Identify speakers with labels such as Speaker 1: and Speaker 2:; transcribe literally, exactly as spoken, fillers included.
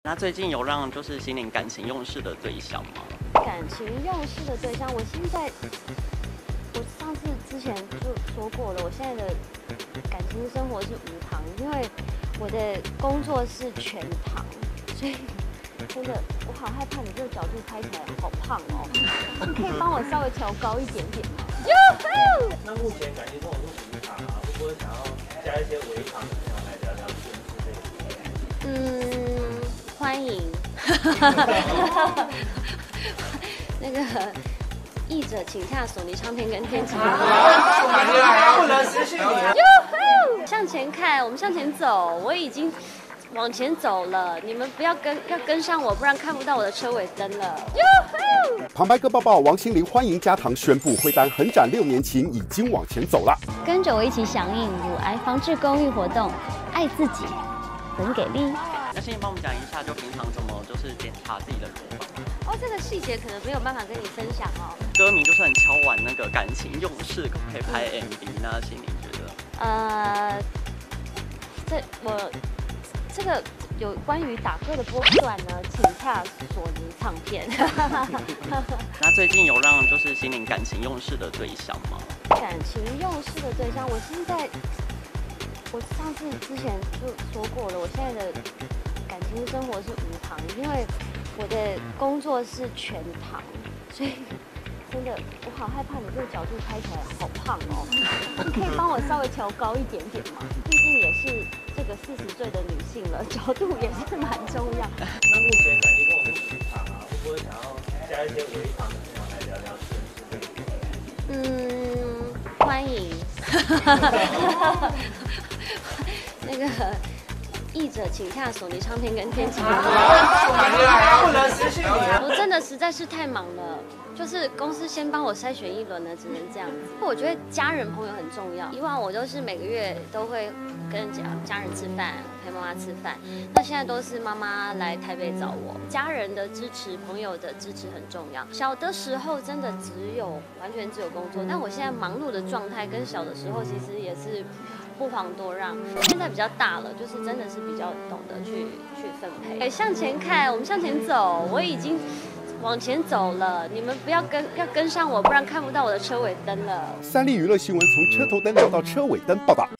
Speaker 1: 那最近有让就是心灵感情用事的对象吗？
Speaker 2: 感情用事的对象，我现在，我上次之前就说过了，我现在的感情生活是无糖，因为我的工作是全糖，所以真的我好害怕你这个角度拍起来好胖哦，你可以帮我稍微调高一点点吗？
Speaker 3: 那目前感情生活是无糖啊，会不会想要加一些微糖，然后来聊聊天之类的？
Speaker 2: 嗯，欢迎。那个译者请下索尼唱片跟天晴。
Speaker 3: 不能失去你。
Speaker 2: 向前看，我们向前走。我已经往前走了，你们不要跟，要跟上我，不然看不到我的车尾灯了。
Speaker 4: 旁白哥抱抱，王心凌欢迎加糖宣布会单横展六年情已经往前走了。
Speaker 2: 跟着我一起响应乳癌防治公益活动，爱自己，很给力。
Speaker 1: 那先帮我们讲一下，就平常怎么就是检查自己的乳房。
Speaker 2: 哦，这个细节可能没有办法跟你分享哦。
Speaker 1: 歌迷就是很敲碗那个感情用事，可不可以拍 M V？ 那心凌觉得？呃，
Speaker 2: 这我这个有关于打歌的波段呢，请洽索尼唱片。
Speaker 1: 那最近有让就是心灵感情用事的对象吗？
Speaker 2: 感情用事的对象，我现在，我上次之前就说过了，我现在的感情生活是无糖，因为我的工作是全糖，所以真的我好害怕你这个角度拍起来好胖哦，你可以帮我稍微调高一点点吗？毕竟也是这个四十岁的女性了，角度也是蛮重要。
Speaker 3: 那目前感情生活是无糖啊，会不会想要加一些微糖，然后来聊聊天之类的？
Speaker 2: 嗯，欢迎。那个译者请下索尼唱片跟天晴。
Speaker 3: 不能失去你。
Speaker 2: 我真的实在是太忙了，就是公司先帮我筛选一轮呢，只能这样子。我觉得家人朋友很重要，以往我都是每个月都会跟家家人吃饭，陪妈妈吃饭，那现在都是妈妈来台北找我，家人的支持、朋友的支持很重要。小的时候真的只有完全只有工作，但我现在忙碌的状态跟小的时候其实也是不遑多让。现在比较大了，就是真的是比较懂得去去分配。哎，向前看，我们向前走。我已经往前走了，你们不要跟，要跟上我，不然看不到我的车尾灯了。
Speaker 4: 三立娱乐新闻从车头灯聊到车尾灯报道。